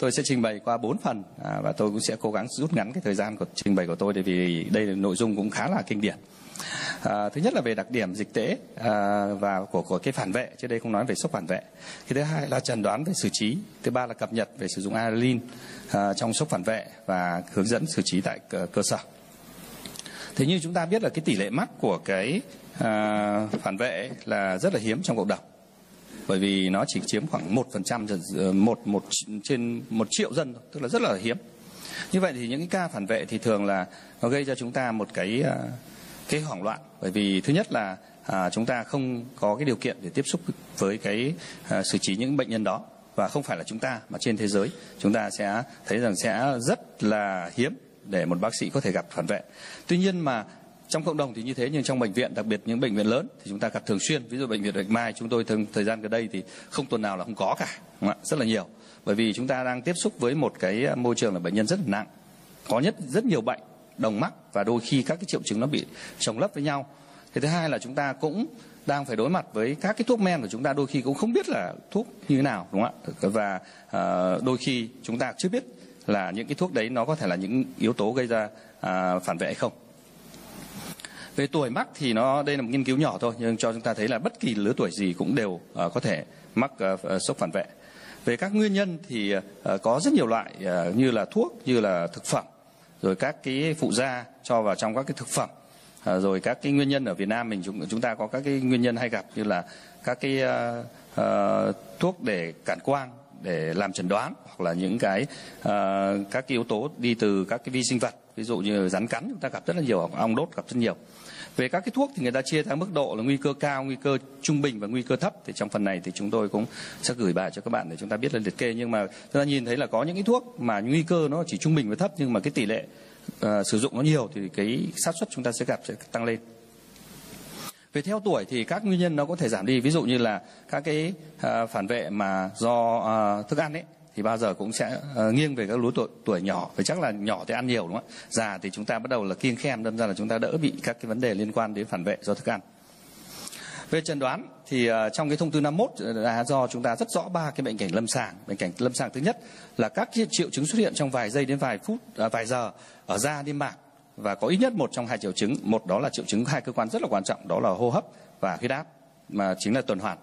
tôi sẽ trình bày qua 4 phần và tôi cũng sẽ cố gắng rút ngắn cái thời gian của trình bày của tôi, vì đây là nội dung cũng khá là kinh điển. Thứ nhất là về đặc điểm dịch tễ và của cái phản vệ, chứ đây không nói về sốc phản vệ. Cái thứ hai là chẩn đoán về xử trí. Thứ ba là cập nhật về sử dụng adrenaline trong sốc phản vệ và hướng dẫn xử trí tại cơ sở. Thế nhưng chúng ta biết là cái tỷ lệ mắc của cái phản vệ là rất là hiếm trong cộng đồng, bởi vì nó chỉ chiếm khoảng 1% trên 1 triệu dân thôi, tức là rất là hiếm. Như vậy thì những cái ca phản vệ thì thường là nó gây cho chúng ta một cái hoảng loạn, bởi vì thứ nhất là chúng ta không có cái điều kiện để tiếp xúc với cái xử trí những bệnh nhân đó, và không phải là chúng ta mà trên thế giới chúng ta sẽ thấy rằng sẽ rất là hiếm để một bác sĩ có thể gặp phản vệ. Tuy nhiên mà trong cộng đồng thì như thế, nhưng trong bệnh viện, đặc biệt những bệnh viện lớn thì chúng ta gặp thường xuyên. Ví dụ bệnh viện Bạch Mai chúng tôi thời gian gần đây thì không tuần nào là không có cả, rất là nhiều. Bởi vì chúng ta đang tiếp xúc với một cái môi trường là bệnh nhân rất là nặng, có rất nhiều bệnh đồng mắc, và đôi khi các cái triệu chứng nó bị chồng lấp với nhau. Thế thứ hai là chúng ta cũng đang phải đối mặt với các cái thuốc men của chúng ta đôi khi cũng không biết là thuốc như thế nào, đúng không ạ? Và đôi khi chúng ta chưa biết là những cái thuốc đấy nó có thể là những yếu tố gây ra phản vệ hay không. Về tuổi mắc thì đây là một nghiên cứu nhỏ thôi, nhưng cho chúng ta thấy là bất kỳ lứa tuổi gì cũng đều có thể mắc sốc phản vệ. Về các nguyên nhân thì có rất nhiều loại, như là thuốc, như là thực phẩm, rồi các cái phụ gia cho vào trong các cái thực phẩm, rồi các cái nguyên nhân ở Việt Nam mình chúng ta có các cái nguyên nhân hay gặp, như là các cái thuốc để cản quang để làm chẩn đoán, hoặc là những cái các cái yếu tố đi từ các cái vi sinh vật, ví dụ như rắn cắn chúng ta gặp rất là nhiều, hoặc ong đốt gặp rất nhiều. Về các cái thuốc thì người ta chia theo mức độ là nguy cơ cao, nguy cơ trung bình và nguy cơ thấp. Thì trong phần này thì chúng tôi cũng sẽ gửi bài cho các bạn để chúng ta biết lên liệt kê. Nhưng mà chúng ta nhìn thấy là có những cái thuốc mà nguy cơ nó chỉ trung bình và thấp, nhưng mà cái tỷ lệ sử dụng nó nhiều thì cái xác suất chúng ta sẽ gặp sẽ tăng lên. Về theo tuổi thì các nguyên nhân nó có thể giảm đi. Ví dụ như là các cái phản vệ mà do thức ăn ấy, thì bao giờ cũng sẽ nghiêng về các lứa tuổi nhỏ, phải chắc là nhỏ thì ăn nhiều, đúng không ạ? Già thì chúng ta bắt đầu là kiêng khem, đâm ra là chúng ta đỡ bị các cái vấn đề liên quan đến phản vệ do thức ăn. Về chẩn đoán thì trong cái thông tư 51 là do chúng ta rất rõ 3 cái bệnh cảnh lâm sàng. Bệnh cảnh lâm sàng thứ nhất là các triệu chứng xuất hiện trong vài giây đến vài phút, vài giờ ở da, niêm mạc, và có ít nhất một trong 2 triệu chứng. Một đó là triệu chứng 2 cơ quan rất là quan trọng, đó là hô hấp và huyết áp, mà chính là tuần hoàn.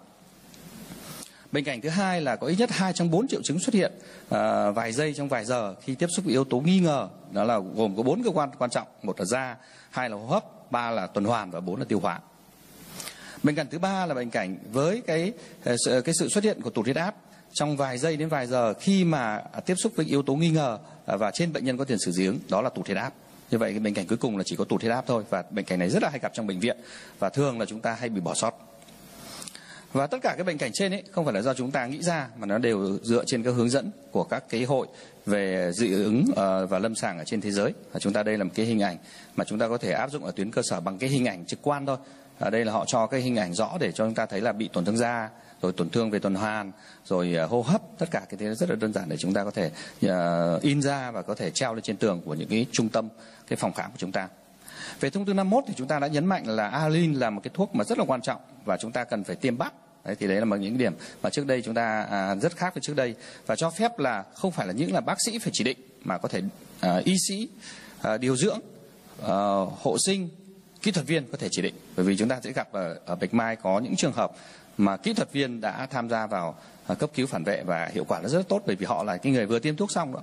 Bệnh cảnh thứ hai là có ít nhất 2 trong 4 triệu chứng xuất hiện vài giây trong vài giờ khi tiếp xúc với yếu tố nghi ngờ, đó là gồm có 4 cơ quan quan trọng, 1 là da, 2 là hô hấp, 3 là tuần hoàn và 4 là tiêu hóa. Bệnh cảnh thứ ba là bệnh cảnh với cái sự xuất hiện của tụt huyết áp trong vài giây đến vài giờ khi mà tiếp xúc với yếu tố nghi ngờ và trên bệnh nhân có tiền sử dị ứng, đó là tụt huyết áp. Như vậy cái bệnh cảnh cuối cùng là chỉ có tụt huyết áp thôi, và bệnh cảnh này rất là hay gặp trong bệnh viện và thường là chúng ta hay bị bỏ sót. Và tất cả các bệnh cảnh trên ấy không phải là do chúng ta nghĩ ra, mà nó đều dựa trên các hướng dẫn của các cái hội về dị ứng và lâm sàng ở trên thế giới. Và chúng ta đây là một cái hình ảnh mà chúng ta có thể áp dụng ở tuyến cơ sở bằng cái hình ảnh trực quan thôi. Ở đây là họ cho cái hình ảnh rõ để cho chúng ta thấy là bị tổn thương da, rồi tổn thương về tuần hoàn, rồi hô hấp, tất cả cái thế rất là đơn giản để chúng ta có thể in ra và có thể treo lên trên tường của những cái trung tâm, cái phòng khám của chúng ta. Về thông tư 51 thì chúng ta đã nhấn mạnh là adrenaline là một cái thuốc mà rất là quan trọng và chúng ta cần phải tiêm bắp. Đấy, thì đấy là một những điểm mà trước đây chúng ta rất khác với trước đây, và cho phép là không phải là những là bác sĩ phải chỉ định, mà có thể y sĩ, điều dưỡng, hộ sinh, kỹ thuật viên có thể chỉ định. Bởi vì chúng ta sẽ gặp ở Bạch Mai có những trường hợp mà kỹ thuật viên đã tham gia vào cấp cứu phản vệ và hiệu quả là rất tốt, bởi vì họ là cái người vừa tiêm thuốc xong đó.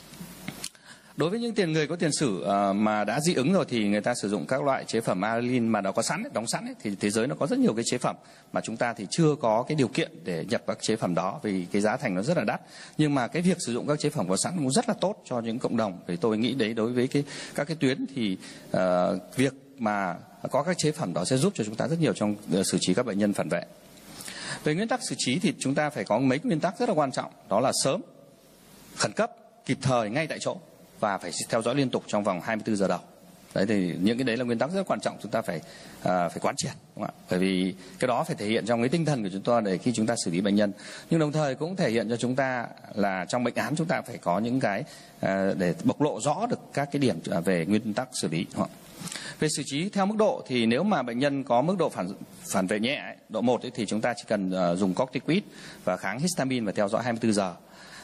Đối với những người có tiền sử mà đã dị ứng rồi thì người ta sử dụng các loại chế phẩm adrenaline mà nó có sẵn, đóng sẵn ấy, thì thế giới nó có rất nhiều cái chế phẩm mà chúng ta thì chưa có cái điều kiện để nhập các chế phẩm đó vì cái giá thành nó rất là đắt. Nhưng mà cái việc sử dụng các chế phẩm có sẵn cũng rất là tốt cho những cộng đồng. Thì tôi nghĩ đấy, đối với các cái tuyến thì việc mà có các chế phẩm đó sẽ giúp cho chúng ta rất nhiều trong xử trí các bệnh nhân phản vệ. Về nguyên tắc xử trí thì chúng ta phải có mấy nguyên tắc rất là quan trọng, đó là sớm, khẩn cấp, kịp thời, ngay tại chỗ, và phải theo dõi liên tục trong vòng 24 giờ đầu. Đấy thì những cái đấy là nguyên tắc rất quan trọng, chúng ta phải quán triệt, đúng không ạ? Bởi vì cái đó phải thể hiện trong cái tinh thần của chúng ta để khi chúng ta xử lý bệnh nhân, nhưng đồng thời cũng thể hiện cho chúng ta là trong bệnh án chúng ta phải có những cái để bộc lộ rõ được các cái điểm về nguyên tắc xử lý. Đúng không? Về xử trí theo mức độ thì nếu mà bệnh nhân có mức độ phản vệ nhẹ, độ 1 thì chúng ta chỉ cần dùng corticoid và kháng histamine và theo dõi 24 giờ.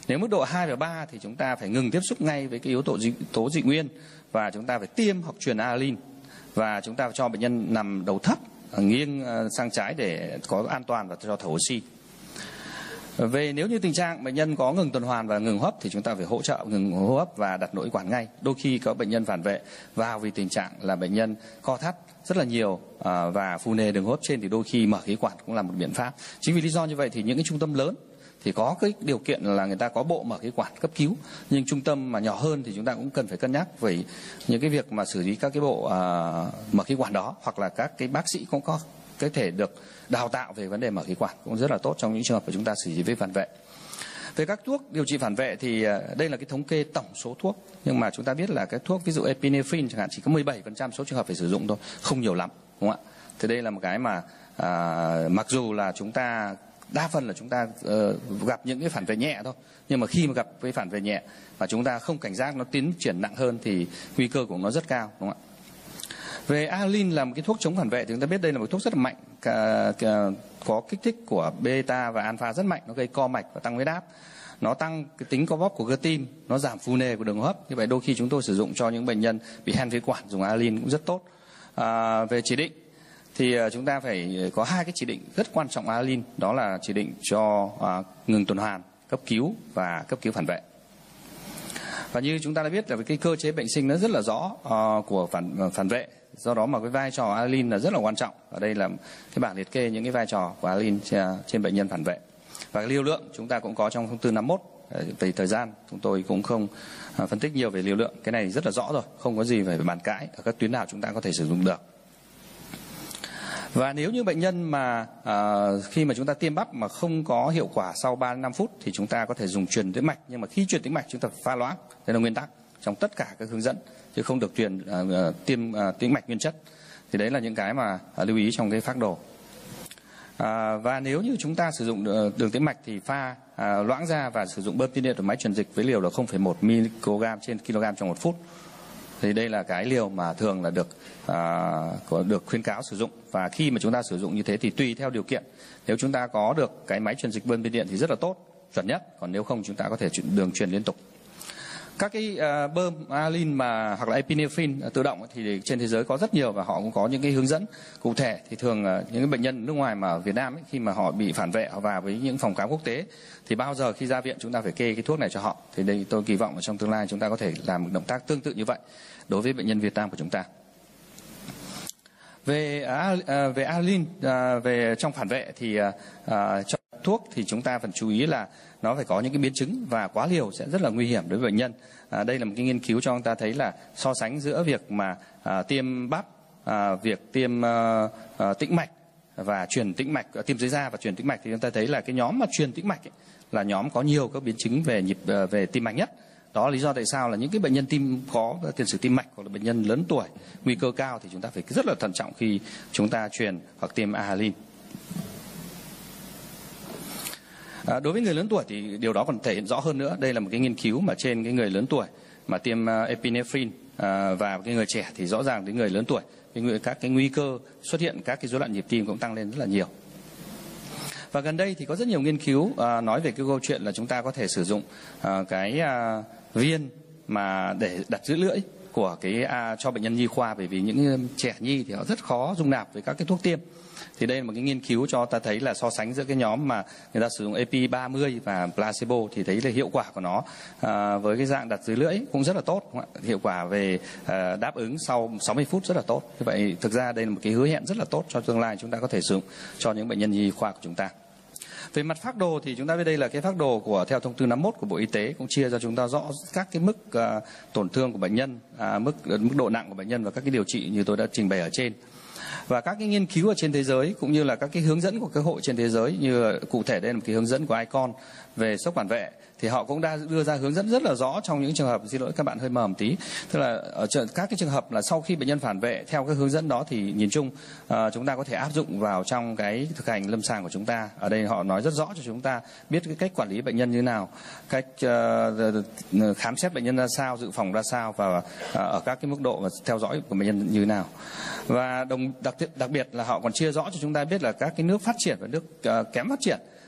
Nếu mức độ 2 và 3 thì chúng ta phải ngừng tiếp xúc ngay với cái yếu tố dị nguyên và chúng ta phải tiêm hoặc truyền adrenaline, và chúng ta cho bệnh nhân nằm đầu thấp, nghiêng sang trái để có an toàn và cho thở oxy. Nếu như tình trạng bệnh nhân có ngừng tuần hoàn và ngừng hô hấp thì chúng ta phải hỗ trợ ngừng hô hấp và đặt nội quản ngay. Đôi khi có bệnh nhân phản vệ vào vì tình trạng là bệnh nhân co thắt rất là nhiều và phù nề đường hô hấp trên, thì đôi khi mở khí quản cũng là một biện pháp. Chính vì lý do như vậy thì những cái trung tâm lớn thì có cái điều kiện là người ta có bộ mở khí quản cấp cứu, nhưng trung tâm mà nhỏ hơn thì chúng ta cũng cần phải cân nhắc về những cái việc mà xử lý các cái bộ mở khí quản đó, hoặc là các cái bác sĩ cũng có cái thể được đào tạo về vấn đề mở khí quản cũng rất là tốt trong những trường hợp mà chúng ta xử lý với phản vệ. Về các thuốc điều trị phản vệ thì đây là cái thống kê tổng số thuốc, nhưng mà chúng ta biết là cái thuốc ví dụ epinephrine chẳng hạn chỉ có 17% số trường hợp phải sử dụng thôi, không nhiều lắm, đúng không ạ? Thì đây là một cái mà mặc dù là chúng ta đa phần là chúng ta gặp những cái phản vệ nhẹ thôi, nhưng mà khi mà gặp cái phản vệ nhẹ và chúng ta không cảnh giác, nó tiến triển nặng hơn thì nguy cơ của nó rất cao, đúng không ạ? Về adrenaline là một cái thuốc chống phản vệ thì chúng ta biết đây là một thuốc rất là mạnh, có kích thích của beta và alpha rất mạnh, nó gây co mạch và tăng huyết áp, nó tăng cái tính co bóp của cơ tim, nó giảm phù nề của đường hô hấp. Như vậy đôi khi chúng tôi sử dụng cho những bệnh nhân bị hen phế quản dùng adrenaline cũng rất tốt. Về chỉ định thì chúng ta phải có hai cái chỉ định rất quan trọng adrenaline, đó là chỉ định cho ngừng tuần hoàn, cấp cứu và cấp cứu phản vệ. Và như chúng ta đã biết là cái cơ chế bệnh sinh nó rất là rõ của phản vệ, do đó mà cái vai trò adrenaline là rất là quan trọng. Ở đây là cái bảng liệt kê những cái vai trò của adrenaline trên bệnh nhân phản vệ. Và cái liều lượng chúng ta cũng có trong thông tư 51. Về thời gian chúng tôi cũng không phân tích nhiều về liều lượng, cái này rất là rõ rồi, không có gì phải bàn cãi, ở các tuyến nào chúng ta có thể sử dụng được. Và nếu như bệnh nhân mà khi mà chúng ta tiêm bắp mà không có hiệu quả sau 3-5 phút thì chúng ta có thể dùng truyền tĩnh mạch, nhưng mà khi truyền tĩnh mạch chúng ta phải pha loãng, đây là nguyên tắc trong tất cả các hướng dẫn, chứ không được truyền tiêm tĩnh mạch nguyên chất. Thì đấy là những cái mà lưu ý trong cái phác đồ. Và nếu như chúng ta sử dụng đường tĩnh mạch thì pha loãng ra và sử dụng bơm tiên điện ở máy truyền dịch với liều là 0,1 mg trên kg trong 1 phút. Thì đây là cái liều mà thường là được khuyến cáo sử dụng. Và khi mà chúng ta sử dụng như thế thì tùy theo điều kiện, nếu chúng ta có được cái máy truyền dịch bơm tiên điện thì rất là tốt, chuẩn nhất. Còn nếu không chúng ta có thể đường truyền liên tục. Các cái bơm adrenaline hoặc là epinephrine tự động thì trên thế giới có rất nhiều, và họ cũng có những cái hướng dẫn cụ thể. Thì thường những cái bệnh nhân nước ngoài mà ở Việt Nam khi mà họ bị phản vệ, họ vào với những phòng khám quốc tế thì bao giờ khi ra viện chúng ta phải kê cái thuốc này cho họ. Thì đây tôi kỳ vọng là trong tương lai chúng ta có thể làm một động tác tương tự như vậy đối với bệnh nhân Việt Nam của chúng ta. Về adrenaline, về trong phản vệ thì trong thuốc thì chúng ta phải chú ý là nó phải có những cái biến chứng, và quá liều sẽ rất là nguy hiểm đối với bệnh nhân. Đây là một cái nghiên cứu cho chúng ta thấy là so sánh giữa việc mà tiêm bắp, việc tiêm tĩnh mạch và truyền tĩnh mạch, tiêm dưới da và truyền tĩnh mạch, thì chúng ta thấy là cái nhóm mà truyền tĩnh mạch ấy, là nhóm có nhiều các biến chứng về tim mạch nhất. Đó là lý do tại sao là những cái bệnh nhân tim có tiền sử tim mạch hoặc là bệnh nhân lớn tuổi nguy cơ cao thì chúng ta phải rất là thận trọng khi chúng ta truyền hoặc tiêm adrenaline. Đối với người lớn tuổi thì điều đó còn thể hiện rõ hơn nữa. Đây là một cái nghiên cứu mà trên cái người lớn tuổi mà tiêm epinephrine và cái người trẻ thì rõ ràng đến người lớn tuổi các cái nguy cơ xuất hiện các cái rối loạn nhịp tim cũng tăng lên rất là nhiều. Và gần đây thì có rất nhiều nghiên cứu nói về cái câu chuyện là chúng ta có thể sử dụng cái viên mà để đặt giữ lưỡi của cái cho bệnh nhân nhi khoa, bởi vì những trẻ nhi thì họ rất khó dung nạp với các cái thuốc tiêm. Thì đây là một cái nghiên cứu cho ta thấy là so sánh giữa cái nhóm mà người ta sử dụng epi 30 và placebo thì thấy là hiệu quả của nó với cái dạng đặt dưới lưỡi cũng rất là tốt, hiệu quả về đáp ứng sau 60 phút rất là tốt. Như vậy thực ra đây là một cái hứa hẹn rất là tốt cho tương lai chúng ta có thể sử dụng cho những bệnh nhân nhi khoa của chúng ta. Về mặt phác đồ thì chúng ta biết đây là cái phác đồ của theo thông tư 51 của Bộ Y tế, cũng chia cho chúng ta rõ các cái mức tổn thương của bệnh nhân, mức độ nặng của bệnh nhân và các cái điều trị như tôi đã trình bày ở trên. Và các cái nghiên cứu ở trên thế giới cũng như là các cái hướng dẫn của các hội trên thế giới, như cụ thể đây là một cái hướng dẫn của ICON về sốc phản vệ, thì họ cũng đã đưa ra hướng dẫn rất là rõ trong những trường hợp, xin lỗi các bạn hơi mờ một tí, tức là ở các cái trường hợp là sau khi bệnh nhân phản vệ theo cái hướng dẫn đó thì nhìn chung chúng ta có thể áp dụng vào trong cái thực hành lâm sàng của chúng ta. Ở đây họ nói rất rõ cho chúng ta biết cái cách quản lý bệnh nhân như thế nào, cách khám xét bệnh nhân ra sao, dự phòng ra sao, và ở các cái mức độ và theo dõi của bệnh nhân như thế nào. Và đặc biệt là họ còn chia rõ cho chúng ta biết là các cái nước phát triển và nước kém phát triển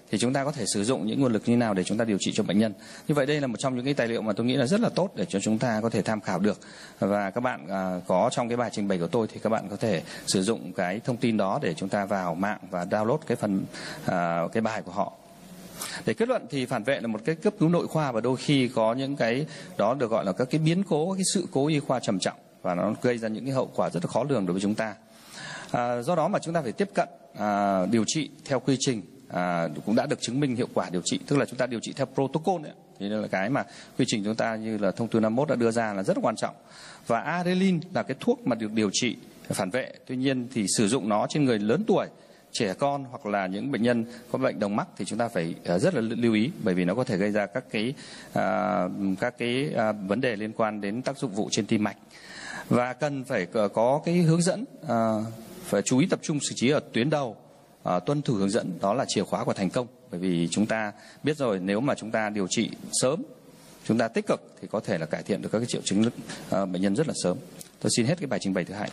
thì chúng ta có thể sử dụng những nguồn lực như nào để chúng ta điều trị cho bệnh nhân. Như vậy đây là một trong những cái tài liệu mà tôi nghĩ là rất là tốt để cho chúng ta có thể tham khảo được, và các bạn có trong cái bài trình bày của tôi thì các bạn có thể sử dụng cái thông tin đó để chúng ta vào mạng và download cái phần cái bài của họ. Để kết luận thì phản vệ là một cái cấp cứu nội khoa, và đôi khi có những cái đó được gọi là các cái biến cố, các cái sự cố y khoa trầm trọng, và nó gây ra những cái hậu quả rất là khó lường đối với chúng ta. Do đó mà chúng ta phải tiếp cận điều trị theo quy trình cũng đã được chứng minh hiệu quả điều trị, tức là chúng ta điều trị theo protocol ấy. Thì đây là cái mà quy trình chúng ta như là thông tư 51 đã đưa ra là rất là quan trọng. Và Adrenaline là cái thuốc mà được điều trị phản vệ, tuy nhiên thì sử dụng nó trên người lớn tuổi, trẻ con hoặc là những bệnh nhân có bệnh đồng mắc thì chúng ta phải rất là lưu ý, bởi vì nó có thể gây ra các cái vấn đề liên quan đến tác dụng phụ trên tim mạch, và cần phải có cái hướng dẫn, phải chú ý tập trung xử trí ở tuyến đầu, tuân thủ hướng dẫn, đó là chìa khóa của thành công. Bởi vì chúng ta biết rồi, nếu mà chúng ta điều trị sớm, chúng ta tích cực thì có thể là cải thiện được các cái triệu chứng bệnh nhân rất là sớm. Tôi xin hết cái bài trình bày thứ hai.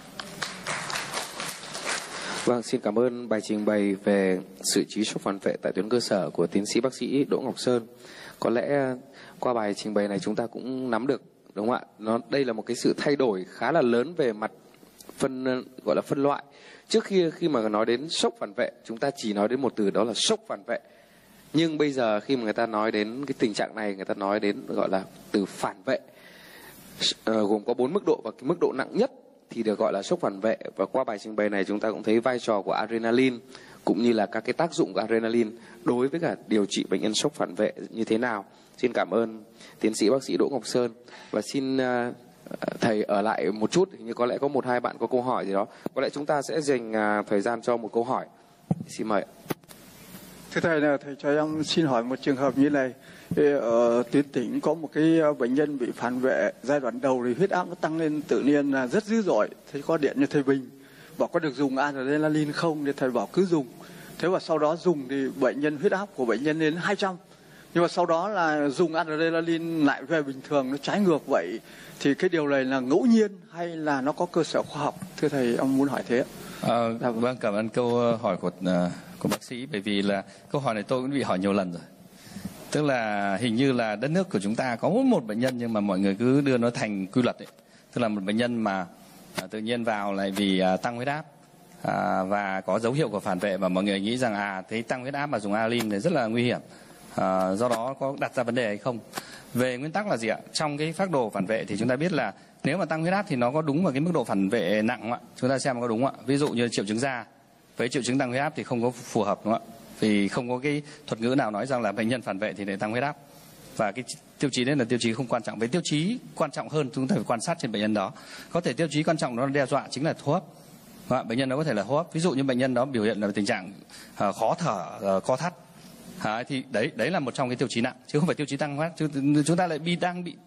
Vâng, xin cảm ơn bài trình bày về xử trí sốc phản vệ tại tuyến cơ sở của tiến sĩ bác sĩ Đỗ Ngọc Sơn. Có lẽ qua bài trình bày này chúng ta cũng nắm được, đúng không ạ? Đây là một cái sự thay đổi khá là lớn về mặt gọi là phân loại. Trước khi mà nói đến sốc phản vệ, chúng ta chỉ nói đến một từ, đó là sốc phản vệ. Nhưng bây giờ khi mà người ta nói đến cái tình trạng này, người ta nói đến gọi là từ phản vệ, gồm có 4 mức độ, và cái mức độ nặng nhất thì được gọi là sốc phản vệ. Và qua bài trình bày này chúng ta cũng thấy vai trò của adrenaline cũng như là các cái tác dụng của adrenaline đối với cả điều trị bệnh nhân sốc phản vệ như thế nào. Xin cảm ơn tiến sĩ bác sĩ Đỗ Ngọc Sơn, và xin thầy ở lại một chút, như có lẽ có 1-2 bạn có câu hỏi gì đó. Có lẽ chúng ta sẽ dành thời gian cho một câu hỏi. Xin mời. Thưa thầy, là thầy cho em xin hỏi một trường hợp như này. Ở tuyến tỉnh có một cái bệnh nhân bị phản vệ, giai đoạn đầu thì huyết áp nó tăng lên tự nhiên là rất dữ dội. Thầy có điện cho thầy Bình, bảo có được dùng adrenaline không, thì thầy bảo cứ dùng. Thế và sau đó dùng thì bệnh nhân huyết áp của bệnh nhân lên 200. Nhưng mà sau đó là dùng adrenaline lại về bình thường, nó trái ngược vậy. Thì cái điều này là ngẫu nhiên hay là nó có cơ sở khoa học? Thưa thầy, ông muốn hỏi thế. Vâng, cảm ơn câu hỏi của bác sĩ, bởi vì là câu hỏi này tôi cũng bị hỏi nhiều lần rồi. Tức là hình như là đất nước của chúng ta có một bệnh nhân nhưng mà mọi người cứ đưa nó thành quy luật ấy. Tức là một bệnh nhân mà tự nhiên vào lại vì tăng huyết áp và có dấu hiệu của phản vệ, và mọi người nghĩ rằng thấy tăng huyết áp mà dùng adrenaline thì rất là nguy hiểm. Do đó có đặt ra vấn đề hay không? Về nguyên tắc là gì ạ? Trong cái phác đồ phản vệ thì chúng ta biết là nếu mà tăng huyết áp thì nó có đúng vào cái mức độ phản vệ nặng không ạ? Chúng ta xem có đúng không ạ? Ví dụ như triệu chứng da với triệu chứng tăng huyết áp thì không có phù hợp, đúng không ạ? Vì không có cái thuật ngữ nào nói rằng là bệnh nhân phản vệ thì để tăng huyết áp, và cái tiêu chí đấy là tiêu chí không quan trọng. Với tiêu chí quan trọng hơn chúng ta phải quan sát trên bệnh nhân đó. Có thể tiêu chí quan trọng nó đe dọa chính là hô hấp. Bệnh nhân đó có thể là hô hấp. Ví dụ như bệnh nhân đó biểu hiện là tình trạng khó thở, co thắt. Thì đấy là một trong cái tiêu chí nặng, chứ không phải tiêu chí tăng huyết áp. Chúng ta lại đang bị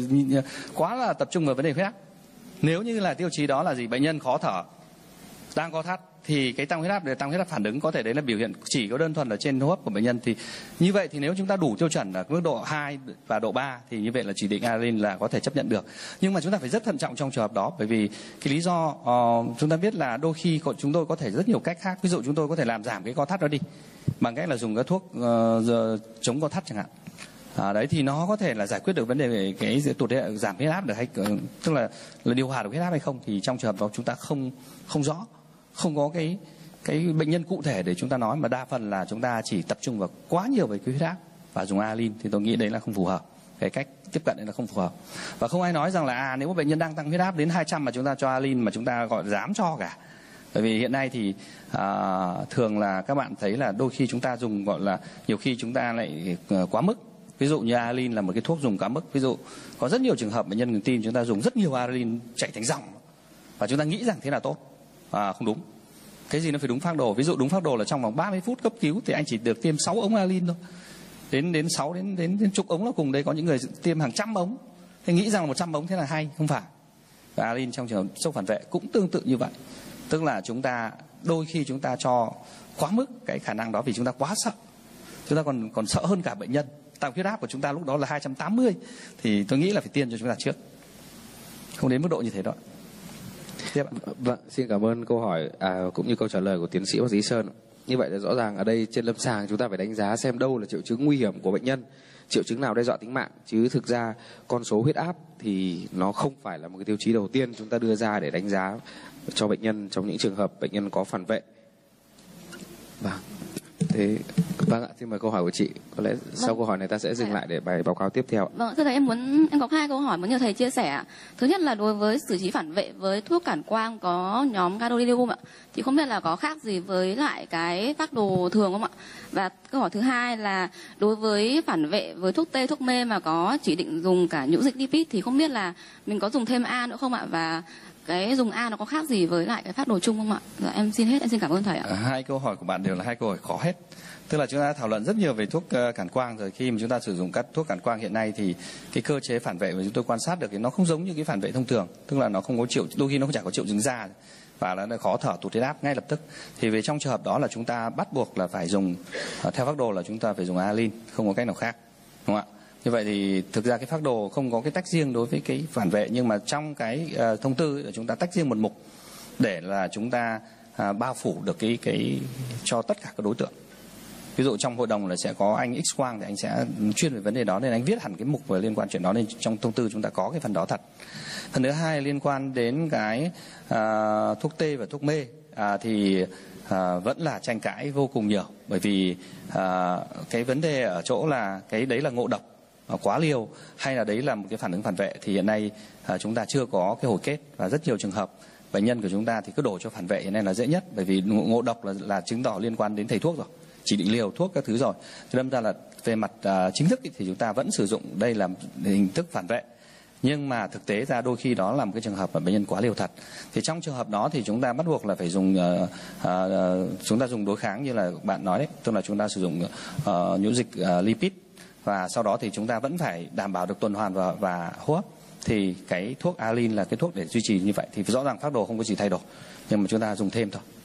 quá là tập trung vào vấn đề huyết áp. Nếu như là tiêu chí đó là gì? Bệnh nhân khó thở, đang co thắt, thì cái tăng huyết áp để tăng huyết áp phản ứng có thể đấy là biểu hiện chỉ có đơn thuần ở trên hô hấp của bệnh nhân. Thì như vậy thì nếu chúng ta đủ tiêu chuẩn ở mức độ 2 và độ 3 thì như vậy là chỉ định adrenaline là có thể chấp nhận được. Nhưng mà chúng ta phải rất thận trọng trong trường hợp đó, bởi vì cái lý do chúng ta biết là đôi khi chúng tôi có thể rất nhiều cách khác. Ví dụ chúng tôi có thể làm giảm cái co thắt đó đi bằng cách là dùng các thuốc chống co thắt chẳng hạn. Đấy thì nó có thể là giải quyết được vấn đề về cái giảm huyết áp được hay, tức là điều hòa được huyết áp hay không, thì trong trường hợp đó chúng ta không rõ, không có cái bệnh nhân cụ thể để chúng ta nói, mà đa phần là chúng ta chỉ tập trung vào quá nhiều về cái huyết áp và dùng adrenaline, thì tôi nghĩ đấy là không phù hợp. Cái cách tiếp cận đấy là không phù hợp, và không ai nói rằng là nếu mà bệnh nhân đang tăng huyết áp đến 200 mà chúng ta cho adrenaline mà chúng ta gọi dám cho cả. Bởi vì hiện nay thì thường là các bạn thấy là đôi khi chúng ta dùng gọi là nhiều khi chúng ta lại quá mức. Ví dụ như adrenaline là một cái thuốc dùng quá mức. Ví dụ có rất nhiều trường hợp bệnh nhân ngừng tim chúng ta dùng rất nhiều adrenaline chạy thành dòng, và chúng ta nghĩ rằng thế là tốt. Không đúng. Cái gì nó phải đúng phác đồ. Ví dụ đúng phác đồ là trong vòng 30 phút cấp cứu thì anh chỉ được tiêm 6 ống adrenaline thôi. Đến 6 đến chục ống là cùng. Đấy có những người tiêm hàng trăm ống. Thì nghĩ rằng là 100 ống thế là hay, không phải. Và adrenaline trong trường hợp sốc phản vệ cũng tương tự như vậy. Tức là chúng ta đôi khi chúng ta cho quá mức cái khả năng đó vì chúng ta quá sợ. Chúng ta còn sợ hơn cả bệnh nhân. Tăng huyết áp của chúng ta lúc đó là 280 thì tôi nghĩ là phải tiêm cho chúng ta trước. Không đến mức độ như thế đó. Vâng, xin cảm ơn câu hỏi cũng như câu trả lời của tiến sĩ bác sĩ Sơn. Như vậy là rõ ràng ở đây trên lâm sàng chúng ta phải đánh giá xem đâu là triệu chứng nguy hiểm của bệnh nhân, triệu chứng nào đe dọa tính mạng, chứ thực ra con số huyết áp thì nó không phải là một cái tiêu chí đầu tiên chúng ta đưa ra để đánh giá cho bệnh nhân trong những trường hợp bệnh nhân có phản vệ. Vâng ạ, xin mời câu hỏi của chị. Có lẽ sau câu hỏi này ta sẽ dừng lại để bài báo cáo tiếp theo. Vâng, thưa thầy, em có 2 câu hỏi muốn nhờ thầy chia sẻ. Thứ nhất là đối với xử trí phản vệ với thuốc cản quang có nhóm gadolinium ạ, thì không biết là có khác gì với lại cái phác đồ thường không ạ? Và câu hỏi thứ hai là đối với phản vệ với thuốc tê, thuốc mê mà có chỉ định dùng cả nhũ dịch lipid thì không biết là mình có dùng thêm A nữa không ạ? Và cái dùng A nó có khác gì với lại cái phác đồ chung không ạ? Dạ, em xin cảm ơn thầy ạ. 2 câu hỏi của bạn đều là 2 câu hỏi khó hết. Tức là chúng ta thảo luận rất nhiều về thuốc cản quang rồi. Khi mà chúng ta sử dụng các thuốc cản quang hiện nay thì cái cơ chế phản vệ mà chúng tôi quan sát được thì nó không giống như cái phản vệ thông thường. Tức là nó không có đôi khi nó chẳng có triệu chứng da và nó khó thở, tụt huyết áp ngay lập tức. Thì về trong trường hợp đó là chúng ta bắt buộc là phải dùng, theo phác đồ là chúng ta phải dùng Alin, không có cách nào khác, đúng không ạ? Như vậy thì thực ra cái phác đồ không có cái tách riêng đối với cái phản vệ, nhưng mà trong cái thông tư là chúng ta tách riêng một mục để là chúng ta bao phủ được cái cho tất cả các đối tượng. Ví dụ trong hội đồng là sẽ có anh X quang thì anh sẽ chuyên về vấn đề đó nên anh viết hẳn cái mục về liên quan chuyện đó, nên trong thông tư chúng ta có cái phần đó thật. Phần thứ hai liên quan đến cái thuốc tê và thuốc mê thì vẫn là tranh cãi vô cùng nhiều, bởi vì cái vấn đề ở chỗ là cái đấy là ngộ độc quá liều hay là đấy là một cái phản ứng phản vệ thì hiện nay chúng ta chưa có cái hồi kết, và rất nhiều trường hợp bệnh nhân của chúng ta thì cứ đổ cho phản vệ hiện nay là dễ nhất, bởi vì ngộ độc là chứng tỏ liên quan đến thầy thuốc rồi, chỉ định liều thuốc các thứ rồi. Cho nên là về mặt chính thức thì chúng ta vẫn sử dụng đây là hình thức phản vệ, nhưng mà thực tế ra đôi khi đó là một cái trường hợp mà bệnh nhân quá liều thật. Thì trong trường hợp đó thì chúng ta bắt buộc là phải dùng chúng ta dùng đối kháng như là bạn nói đấy, tức là chúng ta sử dụng nhũ dịch lipid, và sau đó thì chúng ta vẫn phải đảm bảo được tuần hoàn và hô hấp. Thì cái thuốc Alin là cái thuốc để duy trì như vậy, thì rõ ràng phác đồ không có gì thay đổi, nhưng mà chúng ta dùng thêm thôi.